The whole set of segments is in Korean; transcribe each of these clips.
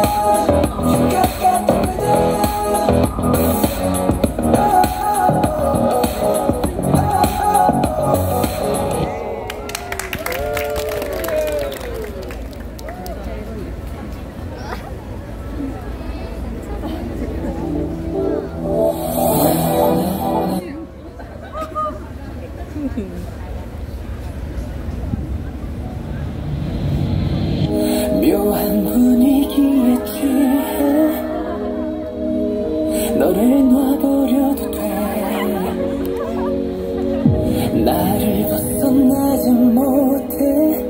묘한 분위기에 취해 너를 놔버려도 돼. 나를 벗어나지 못해.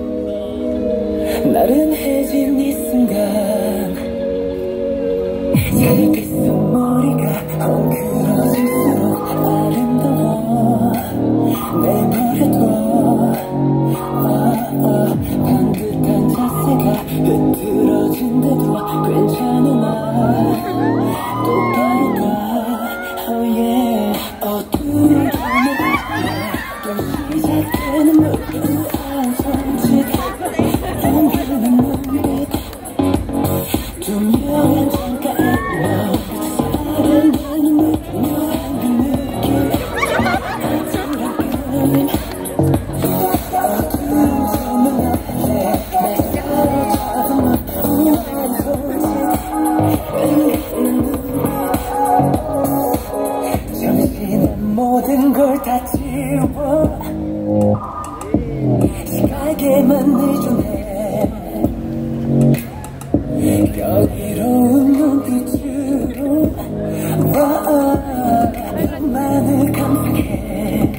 나른해진 이 순간 살빛은 머리가 헝클어질수록 아름다워. 내버려둬. 반듯한 자세가 흐트러진데도 괜찮아. 나 똑바로 봐. Oh yeah. 어두운 또 시작되는 무한 손짓. 엉키는 눈빛. 투명한 창가에 너 사랑하는 묘한 그 느낌. 아찔한 그림. 모든 걸 다 지워 시각에만 의존해. 여기로운 눈빛으로 너만을 감상해.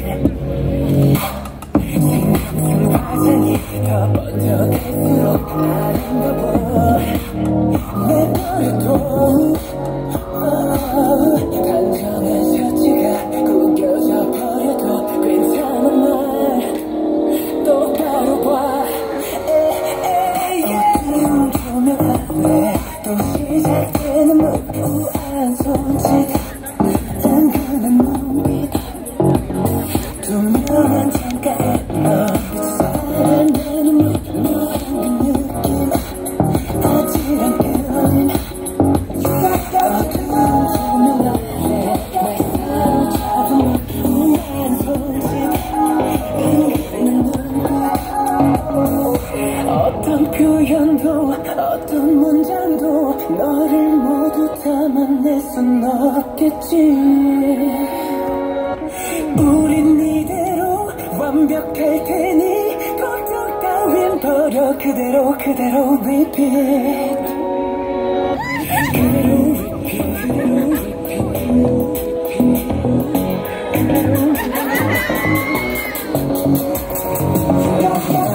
생각은 화장이 더 번쩍할수록 아름다워. 내버려둬. 단정한 셔츠가 구겨져 버려도 괜찮아. 날 똑바로 봐. 어두운 조명 아래 또 시작되는 무한 손짓. 은근한 눈빛. 투명한 창가에 너를 사랑하는 묘한 그 느낌. 아찔한 그림. 어떤 표현도 어떤 문장도 너를 모두 담아낼 순 없겠지. 우린 이대로 완벽할 테니 걱정 따윈 버려. 그대로 그대로 repeat. 그대로 repeat. 그대로 repeat. Yeah.